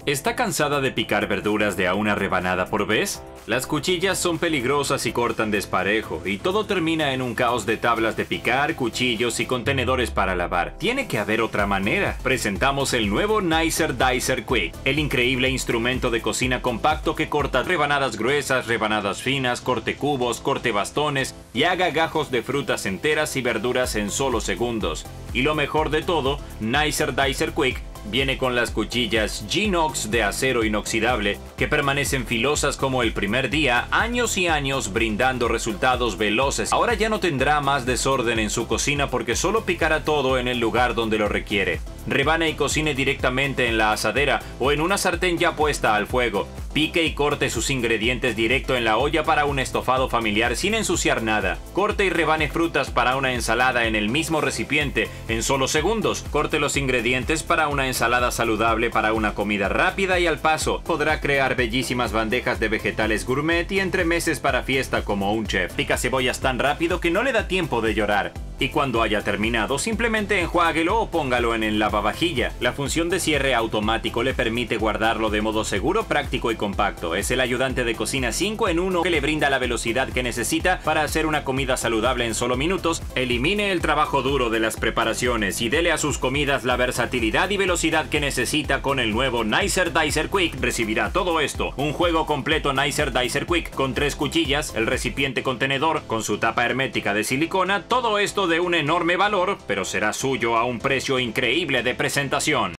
¿Está cansada de picar verduras de a una rebanada por vez? Las cuchillas son peligrosas y cortan desparejo, y todo termina en un caos de tablas de picar, cuchillos y contenedores para lavar. Tiene que haber otra manera. Presentamos el nuevo Nicer Dicer Quick, el increíble instrumento de cocina compacto que corta rebanadas gruesas, rebanadas finas, corte cubos, corte bastones y haga gajos de frutas enteras y verduras en solo segundos. Y lo mejor de todo, Nicer Dicer Quick viene con las cuchillas G-Nox de acero inoxidable que permanecen filosas como el primer día, años y años brindando resultados veloces. Ahora ya no tendrá más desorden en su cocina porque solo picará todo en el lugar donde lo requiere. Rebane y cocine directamente en la asadera o en una sartén ya puesta al fuego. Pique y corte sus ingredientes directo en la olla para un estofado familiar sin ensuciar nada. Corte y rebane frutas para una ensalada en el mismo recipiente en solo segundos. Corte los ingredientes para una ensalada saludable para una comida rápida y al paso. Podrá crear bellísimas bandejas de vegetales gourmet y entremeses para fiesta como un chef. Pica cebollas tan rápido que no le da tiempo de llorar. Y cuando haya terminado, simplemente enjuáguelo o póngalo en el lavavajilla. La función de cierre automático le permite guardarlo de modo seguro, práctico y compacto. Es el ayudante de cocina 5 en 1 que le brinda la velocidad que necesita para hacer una comida saludable en solo minutos. Elimine el trabajo duro de las preparaciones y dele a sus comidas la versatilidad y velocidad que necesita con el nuevo Nicer Dicer Quick. Recibirá todo esto: un juego completo Nicer Dicer Quick con 3 cuchillas, el recipiente contenedor con su tapa hermética de silicona, todo esto de un enorme valor, pero será suyo a un precio increíble de presentación.